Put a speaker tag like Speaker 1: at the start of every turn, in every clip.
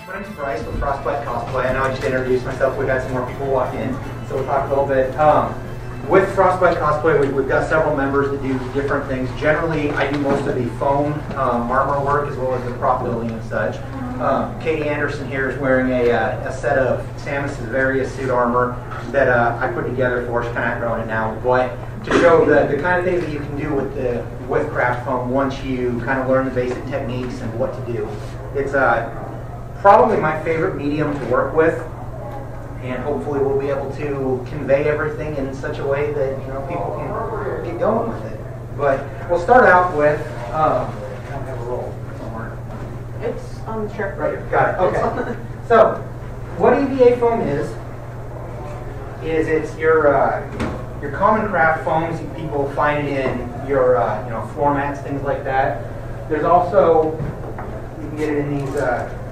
Speaker 1: My name's Bryce with Frostbite Cosplay. I know I just introduced myself. We've had some more people walk in, so we'll talk a little bit. With Frostbite Cosplay, we've got several members that do different things. Generally, I do most of the foam armor work as well as the prop building and such. Katie Anderson here is wearing a set of Samus's various suit armor that I put together for her. She's kind of outgrowing it now, but to show the kind of things that you can do with craft foam once you kind of learn the basic techniques and what to do. It's probably my favorite medium to work with, and hopefully we'll be able to convey everything in such a way that people can get going with it. But we'll start out with I don't have a roll somewhere.
Speaker 2: It's on the shelf.
Speaker 1: Right here. Got it. Okay. So what EVA foam is it's your common craft foams. People find it in your floor mats, things like that. There's also, you can get it in these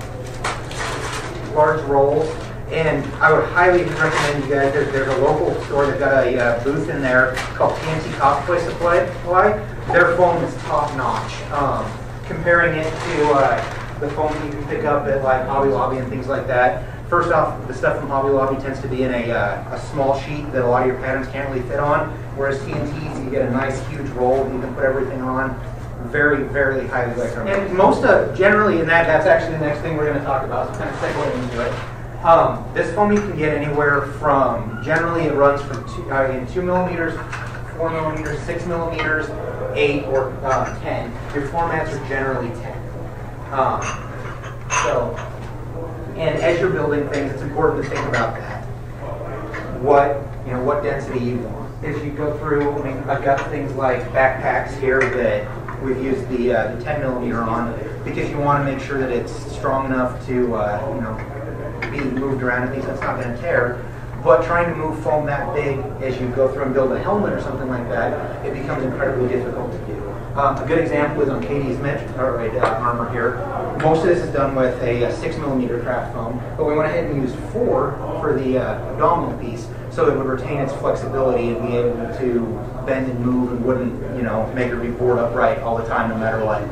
Speaker 1: large rolls, and I would highly recommend you guys. There's a local store that got a booth in there called PNC Cosplay Supply. Their foam is top notch. Comparing it to the foam you can pick up at like Hobby Lobby and things like that. First off, the stuff from Hobby Lobby tends to be in a small sheet that a lot of your patterns can't really fit on, whereas TNT's, you get a nice huge roll that you can put everything on. Very, very highly recommend. And most of, generally in that's actually the next thing we're going to talk about, so kind of segue into it. This foam you can get anywhere from, generally it runs from 2 millimeters, 4 millimeters, 6 millimeters, 8, or 10. Your floor mats are generally 10. And as you're building things, it's important to think about that. What density you want. As you go through, I've got things like backpacks here that we've used the 10 millimeter on because you want to make sure that it's strong enough to be moved around and things that's not going to tear. But trying to move foam that big as you go through and build a helmet or something like that, it becomes incredibly difficult to do. A good example is on Katie's armor here. Most of this is done with a 6 millimeter craft foam, but we went ahead and used 4 for the abdominal piece, so it would retain its flexibility and be able to bend and move and wouldn't, make her be bored upright all the time, no matter what.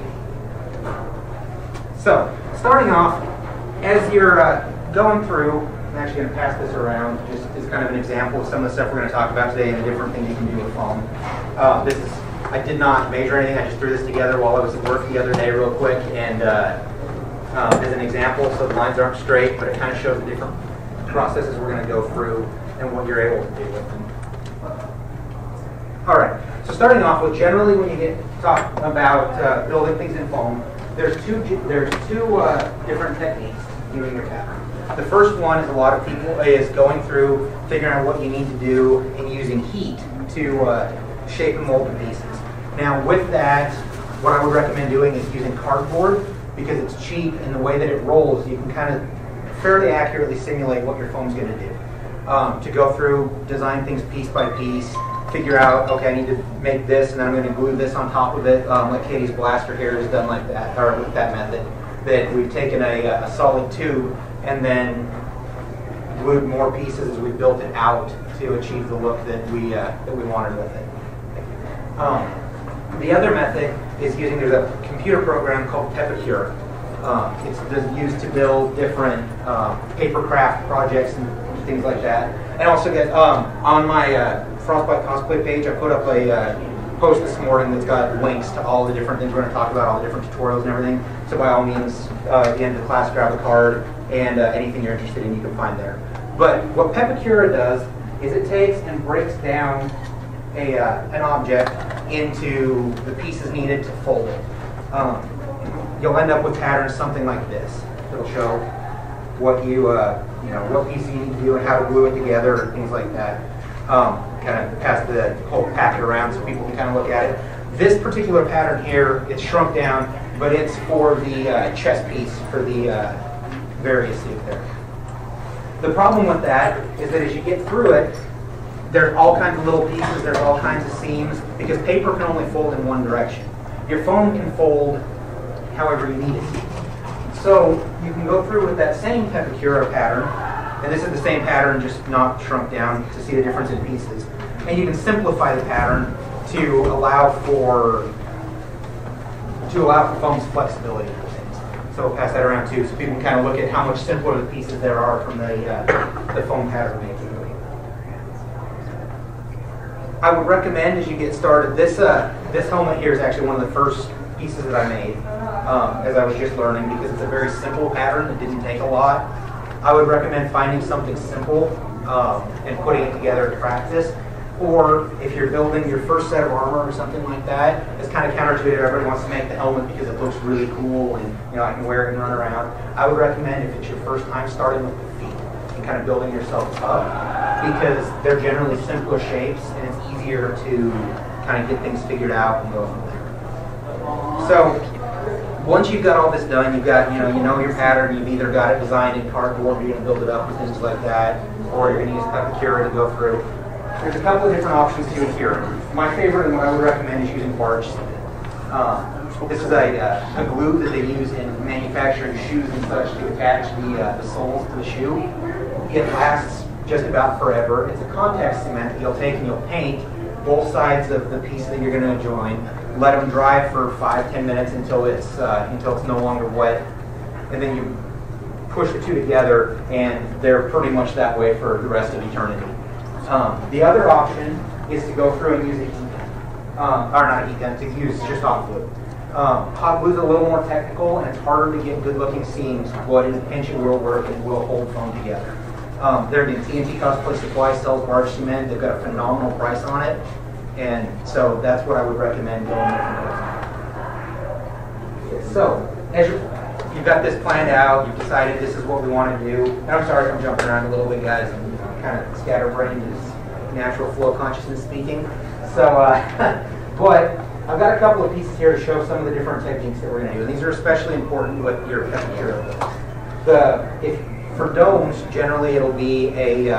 Speaker 1: So, starting off, as you're going through, I'm actually going to pass this around just as kind of an example of some of the stuff we're going to talk about today and the different things you can do with foam. I did not measure anything. I just threw this together while I was at work the other day real quick, and as an example, so the lines aren't straight, but it kind of shows the different processes we're going to go through and what you're able to do with them. All right, so starting off with, generally when you talk about building things in foam, there's two different techniques doing your pattern. The first one is a lot of people is going through, figuring out what you need to do, and using heat to shape and mold the pieces. Now with that, what I would recommend doing is using cardboard because it's cheap, and the way that it rolls, you can kind of fairly accurately simulate what your foam's going to do. To go through, design things piece by piece, figure out, okay, I need to make this, and then I'm going to glue this on top of it, like Katie's blaster here is done like that, or with that method. That we've taken a solid tube and then glued more pieces as we built it out to achieve the look that we wanted with it. The other method is there's a computer program called Pepicure. It's used to build different paper craft projects and things like that. And also on my Frostbite Cosplay page, I put up a post this morning that's got links to all the different things we're going to talk about, all the different tutorials and everything. So by all means, at the end of the class, grab a card, and anything you're interested in, you can find there. But what Pepicura does is it takes and breaks down an object into the pieces needed to fold it. You'll end up with patterns something like this. It'll show what what pieces you need to do and how to glue it together and things like that. Kind of pass the whole packet around so people can kind of look at it. This particular pattern here, it's shrunk down, but it's for the chest piece for the various suit there. The problem with that is that as you get through it, there's all kinds of little pieces, there's all kinds of seams, because paper can only fold in one direction. Your foam can fold however you need it to. So you can go through with that same Pepicura pattern, and this is the same pattern, just not shrunk down to see the difference in pieces. And you can simplify the pattern to allow for foam's flexibility for things. So we'll pass that around too, so people can kind of look at how much simpler the pieces there are from the foam pattern making. I would recommend as you get started, this helmet here is actually one of the first pieces that I made as I was just learning, because it's a very simple pattern. It didn't take a lot. I would recommend finding something simple and putting it together to practice. Or if you're building your first set of armor or something like that, it's kind of counterintuitive. Everybody wants to make the helmet because it looks really cool and I can wear it and run around. I would recommend if it's your first time starting with the feet and kind of building yourself up, because they're generally simpler shapes and it's easier to kind of get things figured out and go from there. So once you've got all this done, you've got you know your pattern. You've either got it designed in cardboard, you're going to build it up with things like that, or you're going to use Epicura to go through. There's a couple of different options to it here. My favorite and what I would recommend is using barge cement. This is a glue that they use in manufacturing shoes and such to attach the soles to the shoe. It lasts just about forever. It's a contact cement that you'll take and you'll paint both sides of the piece that you're going to join. Let them dry for 5-10 minutes until it's no longer wet, and then you push the two together, and they're pretty much that way for the rest of eternity. The other option is to go through and use a heat gun, or not a heat gun, to use just hot glue. Hot glue is a little more technical, and it's harder to get good-looking seams, but in a pinch it will work and will hold foam together. There again, TNT Cosplay Supply sells barge cement. They've got a phenomenal price on it, and so that's what I would recommend going with. So, as you've got this planned out, you've decided this is what we want to do. And I'm sorry if I'm jumping around a little bit, guys. I'm kind of scatterbrained is natural flow consciousness speaking. So, but I've got a couple of pieces here to show some of the different techniques that we're going to do. And these are especially important with your Epicura. For domes, generally it'll be a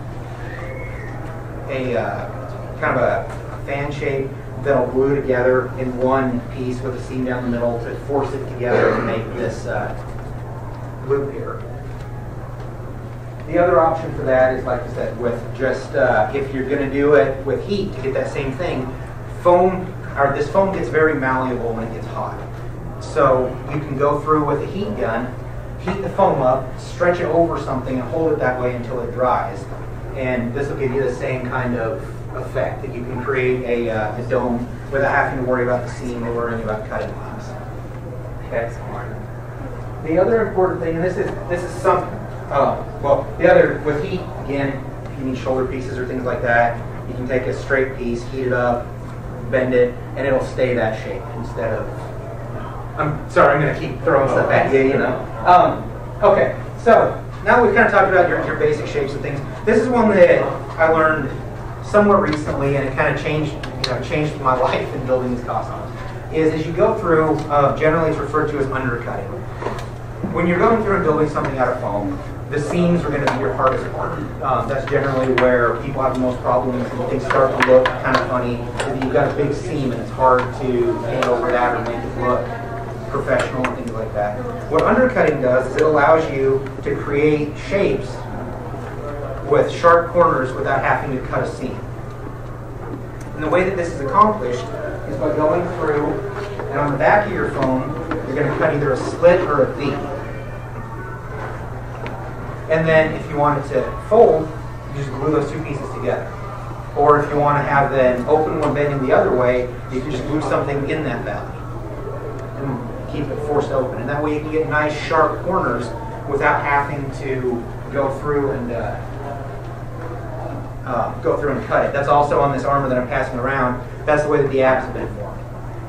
Speaker 1: kind of a fan shape that'll glue together in one piece with a seam down the middle to force it together and make this loop here. The other option for that is, like I said, with just if you're going to do it with heat to get that same thing, this foam gets very malleable when it gets hot. So you can go through with a heat gun, heat the foam up, stretch it over something, and hold it that way until it dries. And this will give you the same kind of effect that you can create a dome without having to worry about the seam or worrying about cutting lines. Okay. The other important thing, and this is something. The other, with heat, again, if you need shoulder pieces or things like that, you can take a straight piece, heat it up, bend it, and it'll stay that shape instead of... I'm sorry, I'm going to keep throwing stuff at you, Okay, so now we've kind of talked about your basic shapes and things. This is one that I learned somewhat recently, and it kind of changed my life in building these costumes. Is as you go through, generally it's referred to as undercutting. When you're going through and building something out of foam, the seams are going to be your hardest part. That's generally where people have the most problems and things start to look kind of funny. If you've got a big seam and it's hard to paint over that or make it look professional and things like that. What undercutting does is it allows you to create shapes with sharp corners without having to cut a seam. And the way that this is accomplished is by going through, and on the back of your foam, you're going to cut either a slit or a V. And then if you want it to fold, you just glue those two pieces together. Or if you want to have an open one bending the other way, you can just glue something in that valley and keep it forced open. And that way you can get nice sharp corners without having to go through and cut it. That's also on this armor that I'm passing around. That's the way that the abs have been formed.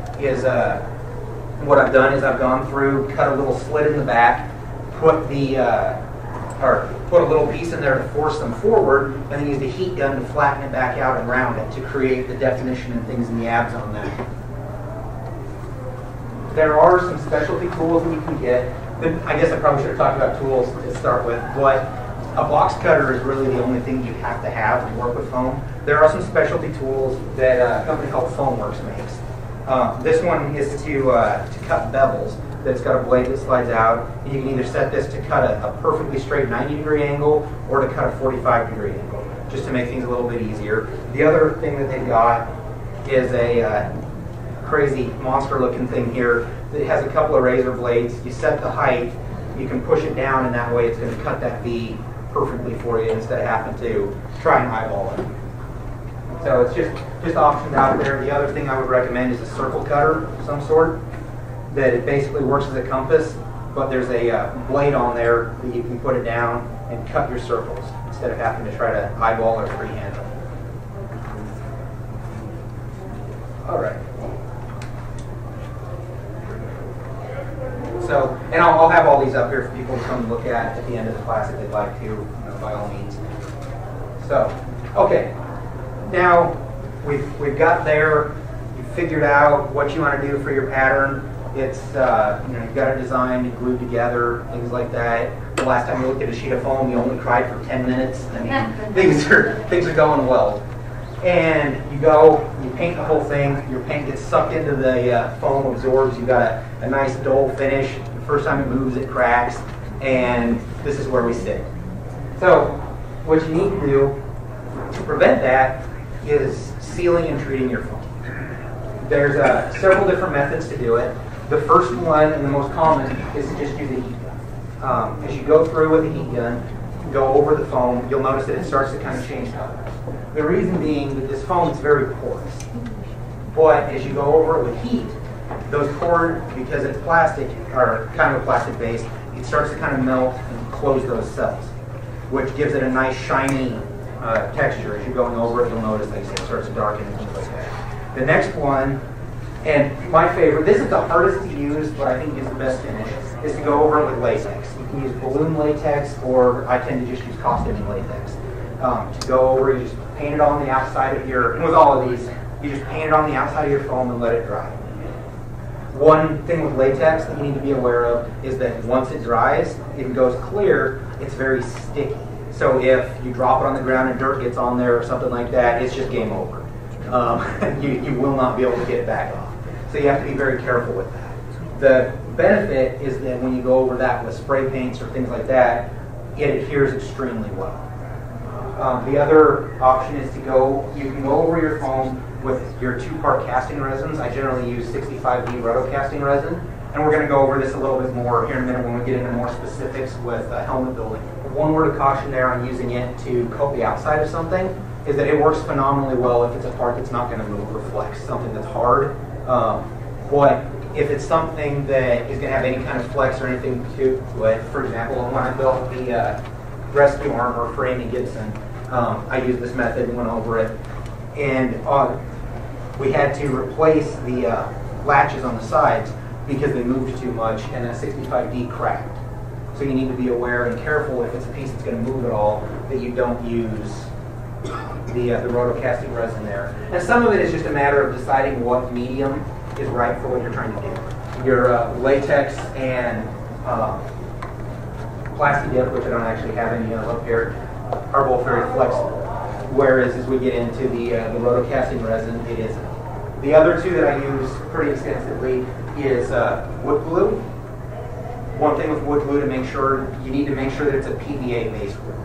Speaker 1: What I've done is I've gone through, cut a little slit in the back, put a little piece in there to force them forward, and then use the heat gun to flatten it back out and round it to create the definition and things in the abs on that. There are some specialty tools that you can get. I guess I probably should have talked about tools to start with, but a box cutter is really the only thing you have to work with foam. There are some specialty tools that a company called Foamworks makes. This one is to cut bevels. That's got a blade that slides out. And you can either set this to cut a perfectly straight 90-degree angle or to cut a 45-degree angle, just to make things a little bit easier. The other thing that they've got is crazy monster looking thing here. It has a couple of razor blades. You set the height, you can push it down, and that way it's going to cut that V perfectly for you instead of having to try and eyeball it. So it's just options out there. The other thing I would recommend is a circle cutter of some sort, that it basically works as a compass, but there's a blade on there that you can put it down and cut your circles instead of having to try to eyeball or freehand them. All right. So, and I'll have all these up here for people to come and look at the end of the class if they'd like to, by all means. So, okay. Now, we've got there, you've figured out what you want to do for your pattern. It's, you've got a design, glued together, things like that. The last time you looked at a sheet of foam, you only cried for 10 minutes. I mean, things are going well. And you go, you paint the whole thing, your paint gets sucked into the foam, absorbs, you've got a nice dull finish. The first time it moves, it cracks, and this is where we sit. So, what you need to do to prevent that is sealing and treating your foam. There's several different methods to do it. The first one, and the most common, is to just use a heat gun. As you go through with a heat gun, go over the foam, you'll notice that it starts to kind of change colors. The reason being that this foam is very porous. But as you go over it with heat, those pores, because it's plastic, or kind of a plastic base, it starts to kind of melt and close those cells, which gives it a nice shiny texture. As you're going over it, you'll notice, like I said, it starts to darken and things like that. The next one, and my favorite, this is the hardest to use, but I think is the best finish, is to go over it with latex. You can use balloon latex, or I tend to just use costume latex. To go over, you just paint it on the outside of your, and with all of these, you just paint it on the outside of your foam and let it dry. One thing with latex that you need to be aware of is that once it dries, if it goes clear, it's very sticky. So if you drop it on the ground and dirt gets on there or something like that, it's just game over. You will not be able to get it back off. So you have to be very careful with that. The benefit is that when you go over that with spray paints or things like that, it adheres extremely well. The other option is you can go over your foam with your 2-part casting resins. I generally use 65D roto casting resin, and we're going to go over this a little bit more here in a minute when we get into more specifics with helmet building. One word of caution there on using it to coat the outside of something is that it works phenomenally well if it's a part that's not going to move or flex, something that's hard. But if it's something that is going to have any kind of flex or anything to it, for example, when I built the rescue armor for Amy Gibson, I used this method and went over it, and we had to replace the latches on the sides because they moved too much, and that 65D cracked. So you need to be aware and careful if it's a piece that's going to move at all that you don't use the roto casting resin there. And some of it is just a matter of deciding what medium is right for what you're trying to do. Your latex and Plasti-Dip, which I don't actually have any of up here, are both very flexible. Whereas as we get into the roto casting resin, it isn't. The other two that I use pretty extensively is wood glue. One thing with wood glue to make sure, you need to make sure that it's a PVA based glue.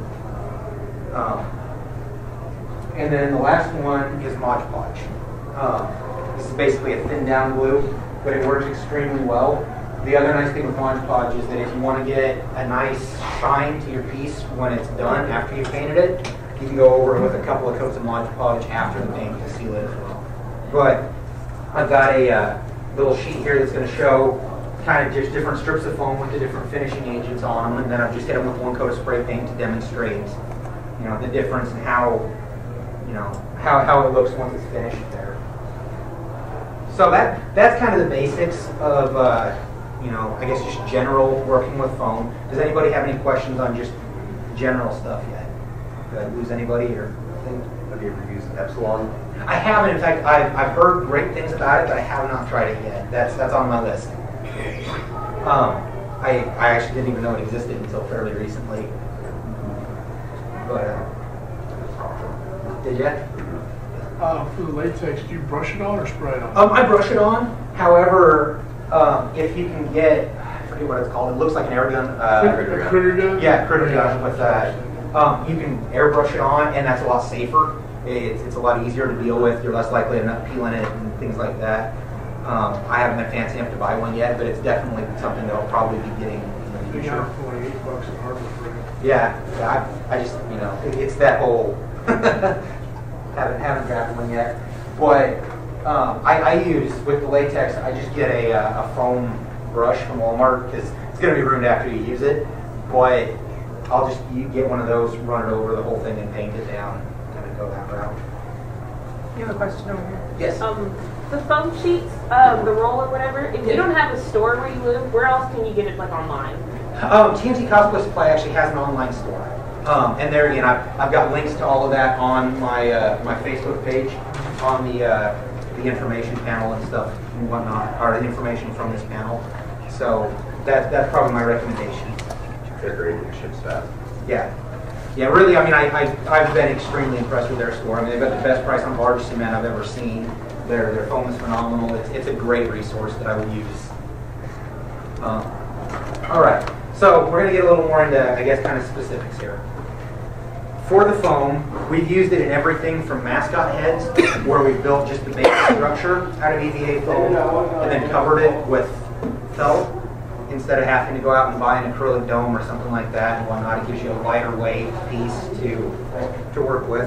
Speaker 1: And then the last one is Mod Podge. This is basically a thin down glue, but it works extremely well. The other nice thing with Mod Podge is that if you want to get a nice shine to your piece when it's done, after you've painted it, you can go over it with a couple of coats of Mod Podge after the paint to seal it as well. But I've got a little sheet here that's going to show kind of just different strips of foam with the different finishing agents on them, and then I've just hit them with 1 coat of spray paint to demonstrate, the difference and how it looks once it's finished there. So that's kind of the basics of I guess just general working with foam. Does anybody have any questions on just general stuff yet? Did I lose anybody or anything?
Speaker 3: Have you ever used Epsilon?
Speaker 1: I haven't. In fact, I've heard great things about it, but I have not tried it yet. That's on my list. I actually didn't even know it existed until fairly recently. But did you?
Speaker 4: For the latex, do you brush it on or spray it on?
Speaker 1: I brush it on. However, if you can get, I forget what it's called. It looks like an air gun.
Speaker 4: Critter gun?
Speaker 1: Yeah, critter gun with that. You can airbrush it on, and that's a lot safer. It's a lot easier to deal with. You're less likely to end up peeling it and things like that. I haven't been fancy enough to buy one yet, but it's definitely something that I'll probably be getting in the
Speaker 4: They
Speaker 1: future.
Speaker 4: got it for like $8 at Harbor Freight.
Speaker 1: Yeah, I just, it's that whole, haven't grabbed one yet. But I use, with the latex, I just get a foam brush from Walmart, because it's going to be ruined after you use it. But I'll just get one of those, run it over the whole thing, and paint it down, kind of go that route.
Speaker 2: You have a question over here?
Speaker 1: Yes?
Speaker 5: The foam sheets, the roll or whatever, if you don't have a store where you live, where else can you get it, like, online?
Speaker 1: TNT Cosplay Supply actually has an online store. And there again, I've got links to all of that on my my Facebook page, on the information panel and stuff and whatnot, or the information from this panel. So that's probably my recommendation.
Speaker 3: They're great, it ships fast.
Speaker 1: Yeah. Yeah, really, I mean, I've been extremely impressed with their store. I mean, they've got the best price on barge cement I've ever seen. Their foam is phenomenal. It's a great resource that I would use. All right, so we're going to get a little more into, I guess, kind of specifics here. For the foam, we've used it in everything from mascot heads, where we built just the basic structure out of EVA foam, and then covered it with felt, instead of having to go out and buy an acrylic dome or something like that and whatnot. It gives you a lighter weight piece to work with.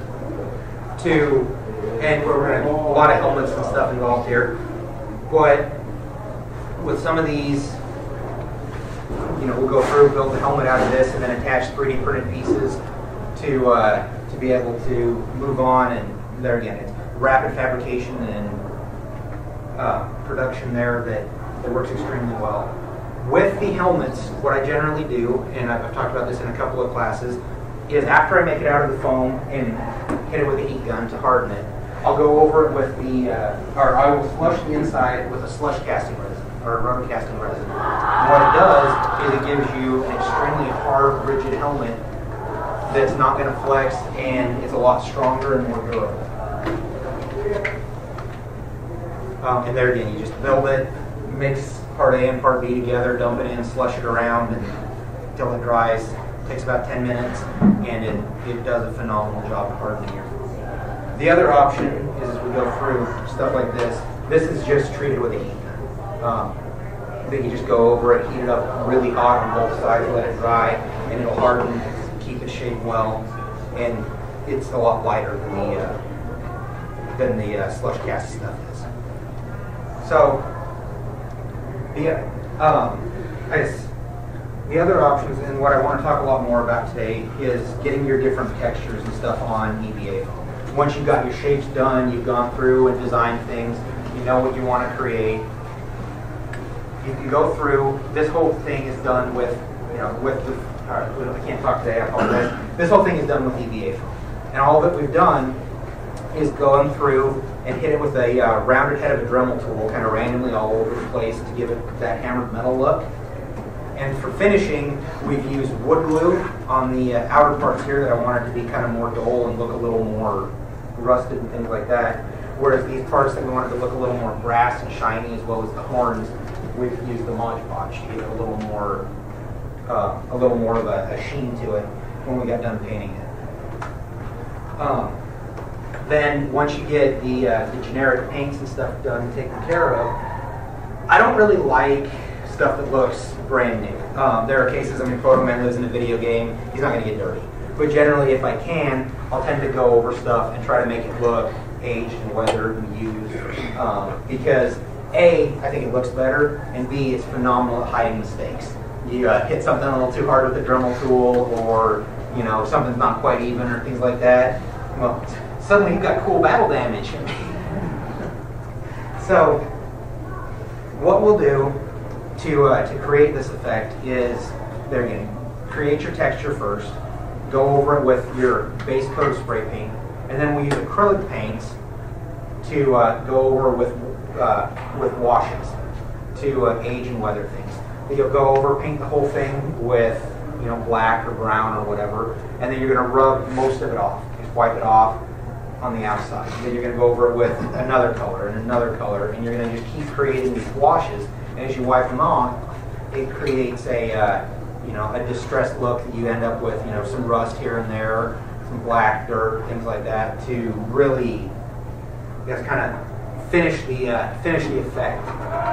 Speaker 1: And we're going to a lot of helmets and stuff involved here. But with some of these, we'll go through, build the helmet out of this, and then attach 3D printed pieces to be able to move on. And there again, it's rapid fabrication and production there that works extremely well. With the helmets, what I generally do, and I've talked about this in a couple of classes, is after I make it out of the foam and hit it with a heat gun to harden it, I'll go over it with or I will flush the inside with a slush casting resin, or rubber casting resin. And what it does is it gives you an extremely hard, rigid helmet that's not going to flex, and it's a lot stronger and more durable. And there again, you just build it, mix part A and part B together, dump it in, slush it around until it dries. It takes about 10 minutes, and it does a phenomenal job of hardening your food. The other option is, as we go through stuff like this, this is just treated with a heat gun. Then you just go over it, heat it up really hot on both sides, let it dry, and it'll harden, keep it shaped well, and it's a lot lighter than the slush cast stuff is. So the other options, and what I want to talk a lot more about today, is getting your different textures and stuff on EVA foam. Once you've got your shapes done, you've gone through and designed things, you know what you want to create, you can go through. This whole thing is done with, I can't talk today, I apologize. This whole thing is done with EVA foam. And all that we've done is gone through and hit it with a rounded head of a Dremel tool, kind of randomly all over the place to give it that hammered metal look. And for finishing, we've used wood glue on the outer parts here that I wanted to be kind of more dull and look a little more rusted and things like that. Whereas these parts that we wanted to look a little more brass and shiny, as well as the horns, we've used the Mod Podge to give it a little more of a sheen to it when we got done painting it. Then once you get the generic paints and stuff done and taken care of, I don't really like stuff that looks brand new. There are cases, Photoman lives in a video game, he's not going to get dirty. But generally, if I can, I'll tend to go over stuff and try to make it look aged and weathered and used. Because A, I think it looks better, and B, it's phenomenal at hiding mistakes. You hit something a little too hard with a Dremel tool, or something's not quite even, or things like that. Well, suddenly you've got cool battle damage. So, what we'll do to create this effect is, there again, create your texture first, go over it with your base coat spray paint, and then we use acrylic paints to go over with washes to age and weather things. You'll go over, paint the whole thing with black or brown or whatever, and then you're going to rub most of it off. Just wipe it off on the outside. And then you're going to go over it with another color and another color, and you're going to just keep creating these washes. And as you wipe them off, it creates a distressed look that you end up with, some rust here and there, some black dirt, things like that, to really just kind of finish the effect.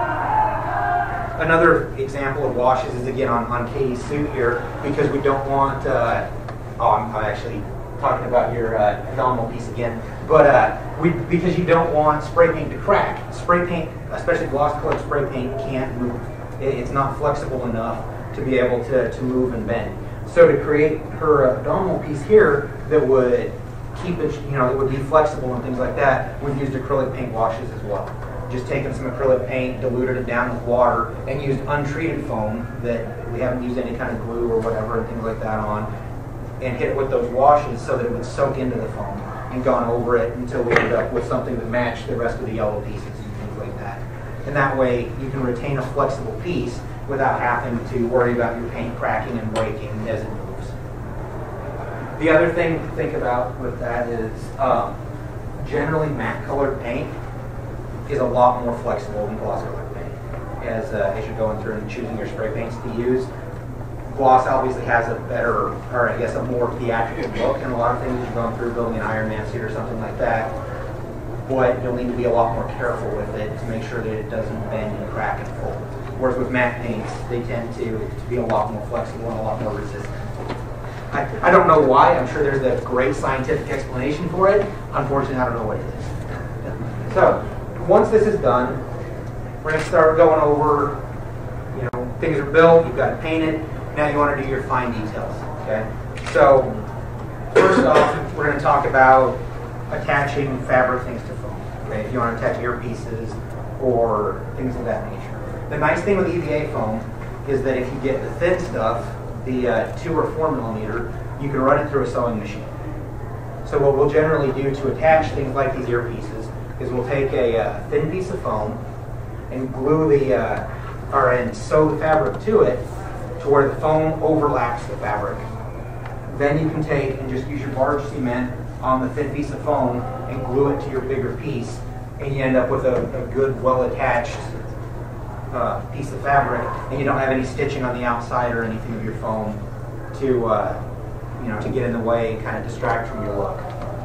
Speaker 1: Another example of washes is again on Katie's suit here, because we don't want. I'm actually talking about your abdominal piece again, but because you don't want spray paint to crack. Spray paint, especially gloss-colored spray paint, can't move. It's not flexible enough to be able to move and bend. So to create her abdominal piece here that would keep it, it would be flexible and things like that, we've used acrylic paint washes as well. Just taken some acrylic paint, diluted it down with water, and used untreated foam that we haven't used any kind of glue or whatever and things like that on, and hit it with those washes so that it would soak into the foam, and gone over it until we ended up with something that matched the rest of the yellow pieces and things like that. And that way you can retain a flexible piece without having to worry about your paint cracking and breaking as it moves. The other thing to think about with that is generally matte colored paint is a lot more flexible than gloss colored paint as you're going through and choosing your spray paints to use. Gloss obviously has a better, or I guess a more theatrical look in a lot of things as you're going through building an Iron Man suit or something like that. But you'll need to be a lot more careful with it to make sure that it doesn't bend and crack and fold. Whereas with matte paints, they tend to be a lot more flexible and a lot more resistant. I don't know why. I'm sure there's a great scientific explanation for it. Unfortunately, I don't know what it is. So once this is done, we're going to start going over, things are built, you've got it painted. Now you want to do your fine details, okay? So first off, we're going to talk about attaching fabric things to foam, okay? If you want to attach earpieces or things of that nature. The nice thing with EVA foam is that if you get the thin stuff, the 2 or 4 millimeter, you can run it through a sewing machine. So what we'll generally do to attach things like these earpieces is we'll take a thin piece of foam and glue and sew the fabric to it to where the foam overlaps the fabric. Then you can take and just use your barge cement on the thin piece of foam and glue it to your bigger piece, and you end up with a good, well-attached piece of fabric, and you don't have any stitching on the outside or anything of your foam to get in the way and kind of distract from your look.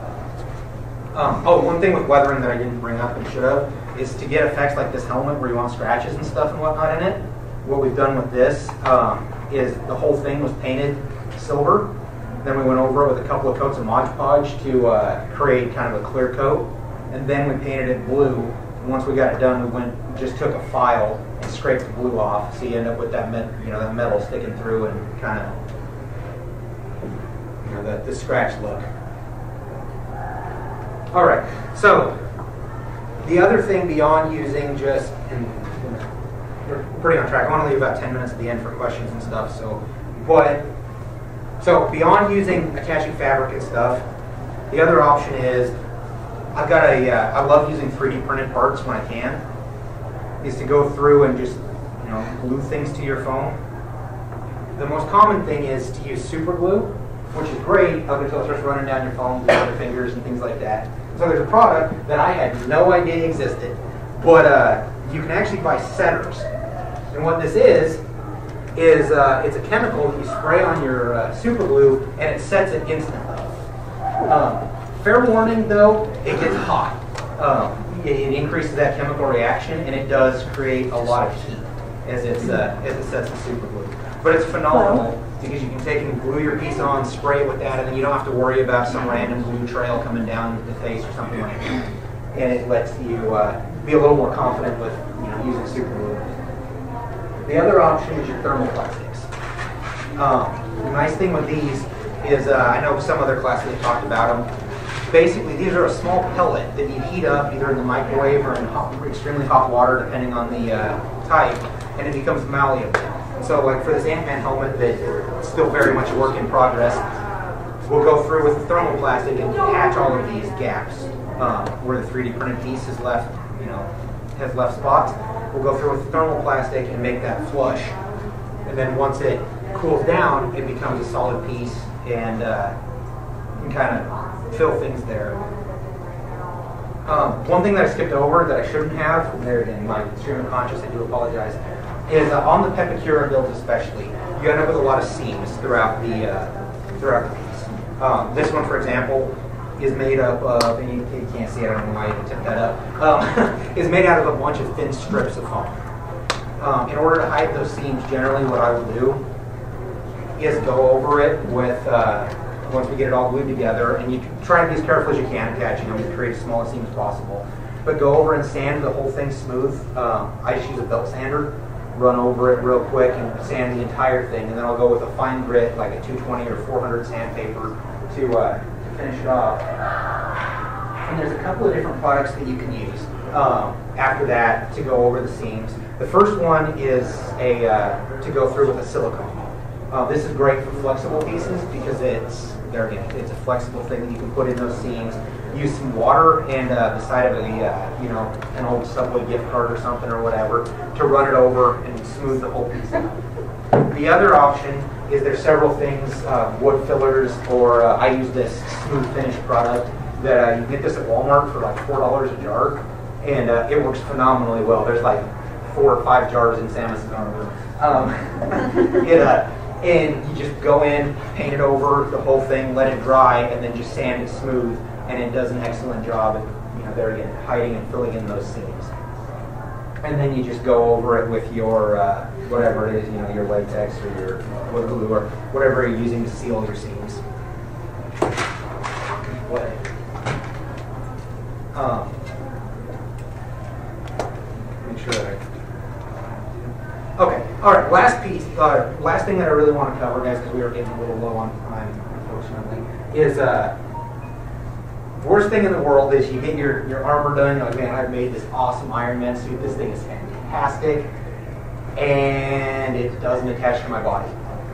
Speaker 1: One thing with weathering that I didn't bring up and should have is to get effects like this helmet where you want scratches and stuff and whatnot in it. What we've done with this is the whole thing was painted silver. Then we went over it with a couple of coats of Mod Podge to create kind of a clear coat, and then we painted it blue. And once we got it done, we just took a file and scraped the blue off, so you end up with that that metal sticking through and kind of the scratch look. All right, so the other thing beyond using just, and we're pretty on track. I want to leave about 10 minutes at the end for questions and stuff. So beyond using attaching fabric and stuff, the other option is I love using 3D printed parts when I can. Is to go through and just glue things to your foam. The most common thing is to use super glue, which is great up until it starts running down your foam with your fingers and things like that. So there's a product that I had no idea existed, but you can actually buy setters. And what this is it's a chemical that you spray on your super glue, and it sets it instantly. Fair warning though, it gets hot. It increases that chemical reaction, and it does create a lot of heat as it sets the super glue. But it's phenomenal because you can take and glue your piece on, spray it with that, and then you don't have to worry about some random glue trail coming down the face or something like that. And it lets you be a little more confident with using super glue. The other option is your thermoplastics. The nice thing with these is, I know some other classes have talked about them. Basically, these are a small pellet that you heat up either in the microwave or in extremely hot water, depending on the type, and it becomes malleable. So like for this Ant-Man helmet that's still very much a work in progress, we'll go through with the thermoplastic and patch all of these gaps where the 3D printed piece is left, has left spots. We'll go through with the thermoplastic and make that flush. And then once it cools down, it becomes a solid piece, and you can kind of fill things there. One thing that I skipped over that I shouldn't have, and there again, my stream of conscious, I do apologize, is on the Pepakura builds especially, you end up with a lot of seams throughout the piece. This one, for example, is made up of, and you can't see it, I don't know why you tipped that up, is made out of a bunch of thin strips of foam. In order to hide those seams, generally what I will do is go over it with, once we get it all glued together, and you try to be as careful as you can attaching them to create as small a seam as possible. But go over and sand the whole thing smooth. I just use a belt sander, run over it real quick and sand the entire thing, and then I'll go with a fine grit, like a 220 or 400 sandpaper to finish it off. And there's a couple of different products that you can use after that to go over the seams. The first one is to go through with a silicone. This is great for flexible pieces because it's a flexible thing that you can put in those seams. Use some water and the side of an old Subway gift card or something or whatever to run it over and smooth the whole piece out. The other option is there's several things, wood fillers, or I use this smooth finish product that you can get this at Walmart for like $4 a jar, and it works phenomenally well. There's like 4 or 5 jars in Sam's room. And you just go in, paint it over the whole thing, let it dry, and then just sand it smooth, and it does an excellent job at, there again, hiding and filling in those seams. And then you just go over it with your, whatever it is, your latex or your wood glue or whatever you're using to seal your seams. Make sure that okay, all right, last piece, last thing that I really want to cover, guys, because we are getting a little low on time, unfortunately, is worst thing in the world is you get your armor done, you're like, man, I've made this awesome Iron Man suit, this thing is fantastic, and it doesn't attach to my body.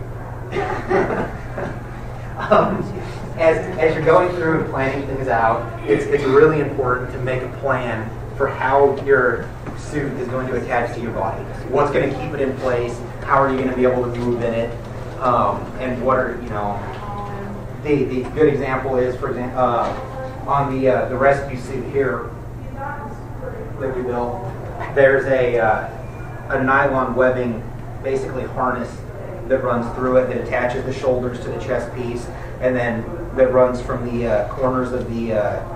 Speaker 1: As you're going through and planning things out, it's really important to make a plan for how your suit is going to attach to your body. What's going to keep it in place? How are you going to be able to move in it? And what are, the good example is, for example, on the rescue suit here that we built, there's a nylon webbing, basically harness that runs through it that attaches the shoulders to the chest piece, and then that runs from the corners of the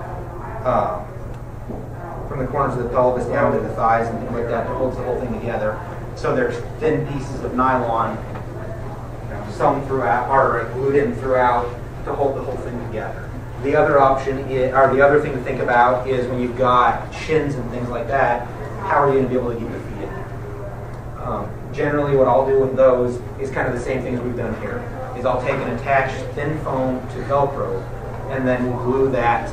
Speaker 1: pelvis down to the thighs and things like that holds the whole thing together. So there's thin pieces of nylon, sewn throughout or glued in throughout to hold the whole thing together. The other option is, or the other thing to think about is when you've got shins and things like that, how are you going to be able to keep your feet in there? Generally, what I'll do with those is kind of the same things we've done here. Is I'll take an attached thin foam to Velcro, and then we'll glue that.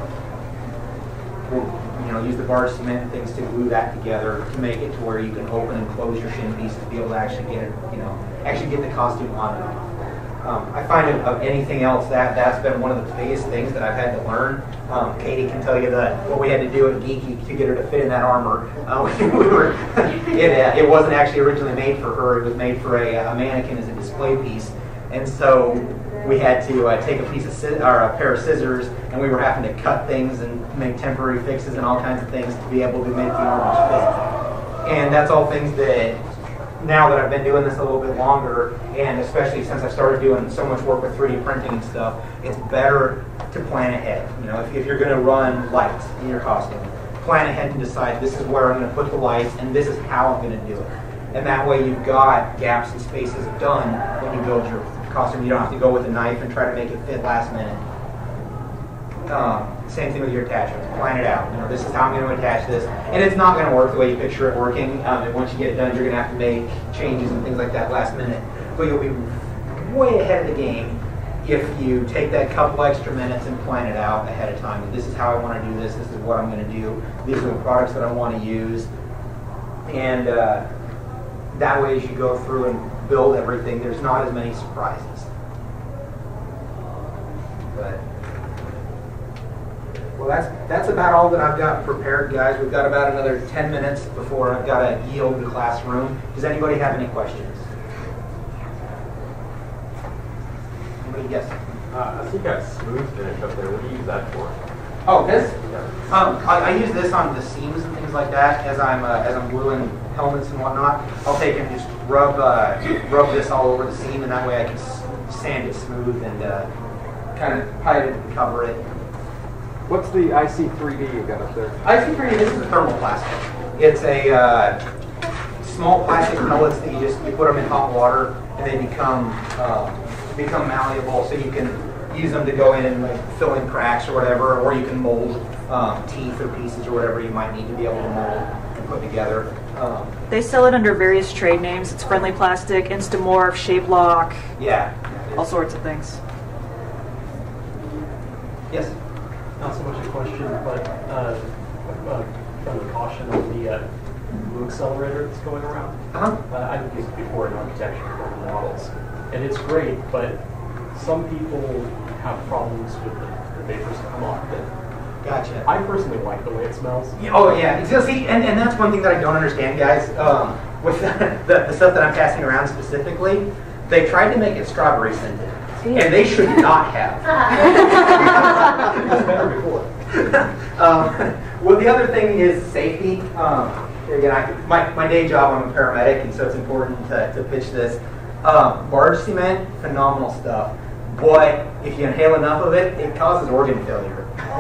Speaker 1: We'll use the bar cement and things to glue that together to make it to where you can open and close your shin pieces to be able to actually get it, actually get the costume on and off. I find of anything else that's been one of the biggest things that I've had to learn. Katie can tell you that what we had to do at Geeky to get her to fit in that armor. It wasn't actually originally made for her. It was made for a mannequin as a display piece, and so we had to take a piece of a pair of scissors, and we were having to cut things and make temporary fixes and all kinds of things to be able to make the armor fit. And that's all things that, now that I've been doing this a little bit longer, and especially since I started doing so much work with 3D printing and stuff, it's better to plan ahead. If you're going to run lights in your costume, plan ahead and decide this is where I'm going to put the lights and this is how I'm going to do it. And that way you've got gaps and spaces done when you build your costume. You don't have to go with a knife and try to make it fit last minute. Same thing with your attachments. Plan it out. This is how I'm going to attach this. And it's not going to work the way you picture it working. And once you get it done, you're going to have to make changes and things like that last minute. But you'll be way ahead of the game if you take that couple extra minutes and plan it out ahead of time. This is how I want to do this. This is what I'm going to do. These are the products that I want to use. And that way as you go through and build everything, there's not as many surprises. But well, that's about all that I've got prepared, guys. We've got about another 10 minutes before I've got to yield the classroom. Does anybody have any questions? Anybody guess?
Speaker 3: I see you got smooth finish up there. What do you use that for?
Speaker 1: Oh, this? Yeah. I use this on the seams and things like that as I'm gluing helmets and whatnot. I'll take and just rub this all over the seam, and that way I can sand it smooth and kind of hide it and cover it.
Speaker 6: What's the IC3D you got up there?
Speaker 1: IC3D, this is a thermoplastic. It's a small plastic pellets that you put them in hot water and they become malleable, so you can use them to go in and like fill in cracks or whatever, or you can mold teeth or pieces or whatever you might need to be able to mold and put together.
Speaker 7: They sell it under various trade names. It's Friendly Plastic, Instamorph, Shape Lock,
Speaker 1: Yeah.
Speaker 7: all sorts of things.
Speaker 1: Yes.
Speaker 8: Not so much a question, but a caution on the Blue Accelerator that's going around. I've used it before in architecture for models, and it's great, but some people have problems with the vapors that come off it.
Speaker 1: Gotcha.
Speaker 8: I personally like the way it smells.
Speaker 1: Oh yeah, so see, and that's one thing that I don't understand, guys. With the stuff that I'm passing around specifically, they tried to make it strawberry scented, and they should not have.
Speaker 8: It was better before.
Speaker 1: Well, the other thing is safety. Again, my day job, I'm a paramedic, and so it's important to pitch this. Barge cement, phenomenal stuff. But if you inhale enough of it, it causes organ failure.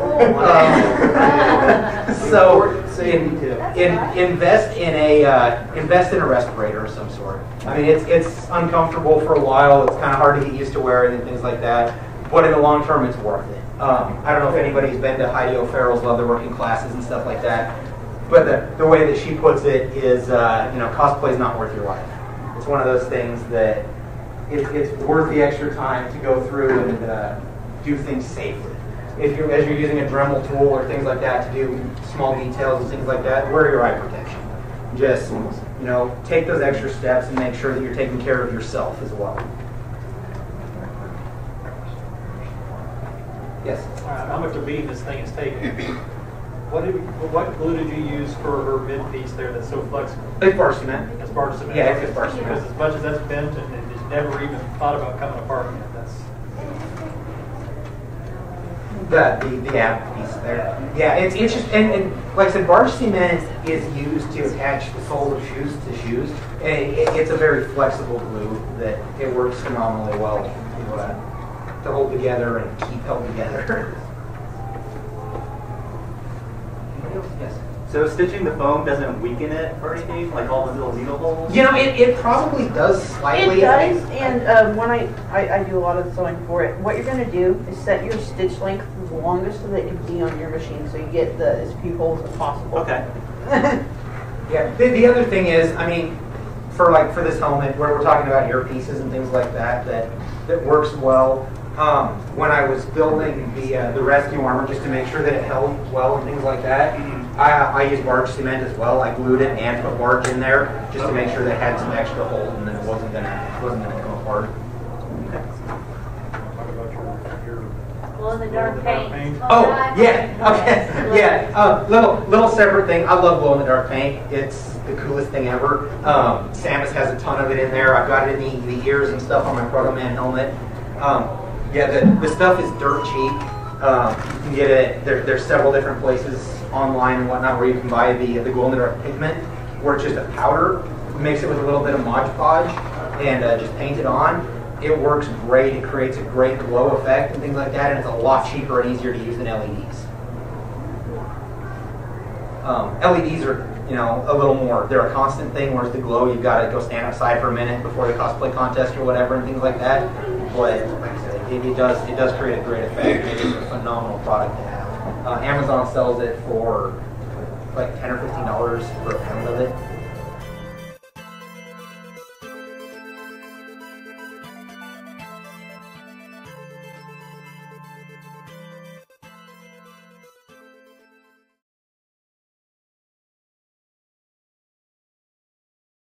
Speaker 1: So invest in a respirator of some sort. I mean, it's uncomfortable for a while. It's kind of hard to get used to wearing and things like that. But in the long term, it's worth it. I don't know if anybody's been to Heidi O'Farrell's leatherworking classes and stuff like that. But the way that she puts it is, cosplay is not worth your life. It's one of those things that it's worth the extra time to go through and do things safely. As you're using a Dremel tool or things like that to do small details and things like that, wear your eye protection. Just, take those extra steps and make sure that you're taking care of yourself as well. Yes?
Speaker 9: How much of bead this thing is taking? What glue did you use for her mid piece there that's so flexible?
Speaker 1: It's barge cement.
Speaker 9: It's barge cement.
Speaker 1: Yeah, it's barge cement.
Speaker 9: Because as much as that's bent and it's never even thought about coming apart again. That's
Speaker 1: The ab piece there. Yeah, it's just and like I said, barge cement is used to attach the sole of shoes to shoes, and it's a very flexible glue that it works phenomenally well to hold together and keep held together. Anybody else? Yes.
Speaker 10: So stitching the foam doesn't weaken it or anything, like all the little needle holes?
Speaker 1: It probably does slightly.
Speaker 2: It does, and when I do a lot of the sewing for it, what you're going to do is set your stitch length the longest so that it can be on your machine, so you get as few holes as possible.
Speaker 10: Okay.
Speaker 1: Yeah. The other thing is, for this helmet, where we're talking about earpieces and things like that works well. When I was building the rescue armor, just to make sure that it held well and things like that, I used barge cement as well. I glued it and put barge in there just to make sure that it had some extra hold and then it wasn't gonna come apart.
Speaker 5: Glow in the dark paint.
Speaker 1: Oh yeah, okay, yeah. Little separate thing. I love glow in the dark paint. It's the coolest thing ever. Samus has a ton of it in there. I've got it in the ears and stuff on my Proto Man helmet. The stuff is dirt cheap. You can get it. There's several different places online and whatnot where you can buy the glow in the dark pigment, where it's just a powder. Mix it with a little bit of Mod Podge and just paint it on. It works great. It creates a great glow effect and things like that, and it's a lot cheaper and easier to use than LEDs. LEDs are, a little more. They're a constant thing, whereas the glow, you've got to go stand outside for a minute before the cosplay contest or whatever and things like that. But like I said, it does create a great effect. It is a phenomenal product to have. Amazon sells it for like $10 or $15 for a pound of it.